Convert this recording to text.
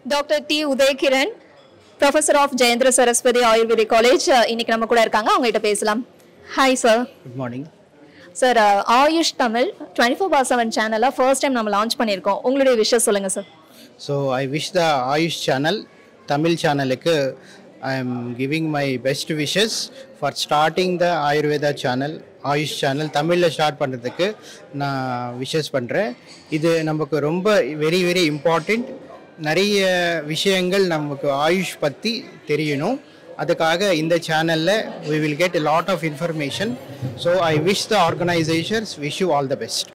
Dr. T. Uday Kiran, Professor of Jayendra Saraswati Ayurvedic College, இன்னைக்கு நம்ம கூட இருக்காங்க. அவங்க கிட்ட பேசலாம். Hi sir. Good morning. Sir, Ayush Tamil 24/7 channel first time நம்ம launch பண்ணிருக்கோம். உங்களுடைய விஷஸ் சொல்லுங்க sir. So I wish the Ayush channel, Tamil channel, I am giving my best wishes for starting the Ayurveda channel, Ayush channel, Tamil start பண்ணுறதுக்கு நான் wishes பண்ணுறேன். இது நமக்கு ரொம்ப very very important. நிறைய விஷயங்கள் நமக்கு ஆயுஷ் பற்றி தெரியணும். அதுக்காக இந்த சேனலில் we will get a lot of information. So I wish the organizers wish you all the best.